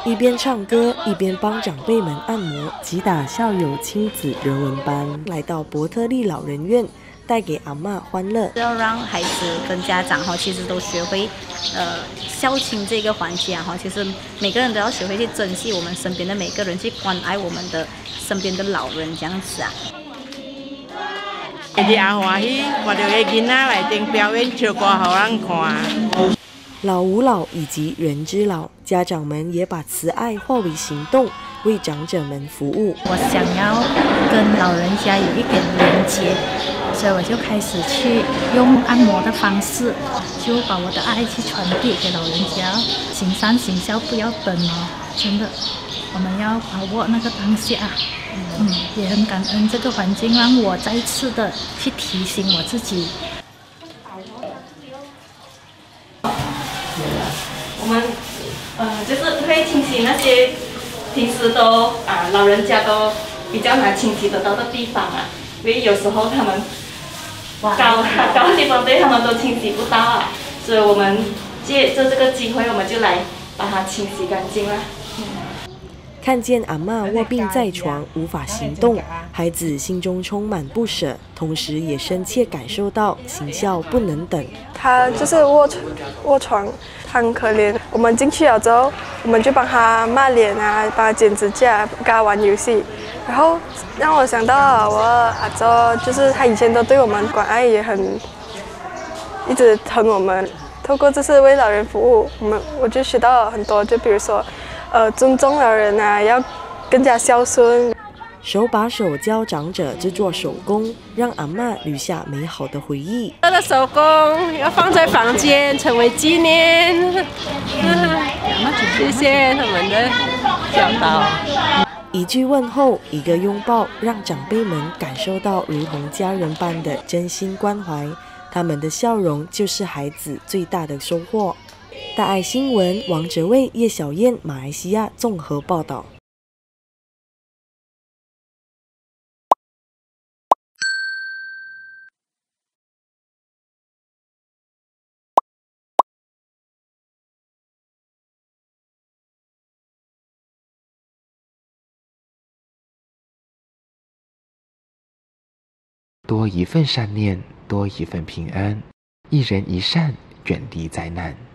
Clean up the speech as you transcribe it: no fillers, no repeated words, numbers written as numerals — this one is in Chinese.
一边唱歌一边帮长辈们按摩，吉打校友亲子人文班来到伯特利老人院，带给阿嬷欢乐。 要让孩子跟家长其实都学会孝亲这个环节其实每个人都要学会去珍惜我们身边的每个人，去关爱我们的身边的老人这样子啊。 也欢喜看到个囡仔来顶表演唱歌，互人看。 老吾老以及人之老，家长们也把慈爱化为行动，为长者们服务。 我想要跟老人家有一点连接，所以我就开始去用按摩的方式，就把我的爱去传递给老人家。行善行孝不要等哦，真的，我们要把握那个当下。也很感恩这个环境，让我再次的去提醒我自己。 我们就是会清洗那些平时都老人家都比较难清洗得到的地方啊，因为有时候他们高的地方对他们都清洗不到啊，所以我们借着这个机会，我们就来把它清洗干净了。 看见阿嬷卧病在床无法行动，孩子心中充满不舍，同时也深切感受到行孝不能等。 他就是卧床，他很可怜。我们进去了之后，我们就帮他抹脸啊，帮他剪指甲，跟他玩游戏。然后让我想到我阿祖，就是他以前都对我们关爱，也很一直疼我们。透过这次为老人服务，我就学到了很多，就比如说。尊重老人啊，要更加孝顺。 手把手教长者制作手工，让阿嬷留下美好的回忆。 他的手工要放在房间，成为纪念。谢谢他们的教导。 一句问候，一个拥抱，让长辈们感受到如同家人般的真心关怀。他们的笑容就是孩子最大的收获。大爱新闻，王哲卫、叶小燕，马来西亚综合报道。 多一份善念，多一份平安。一人一善，远离灾难。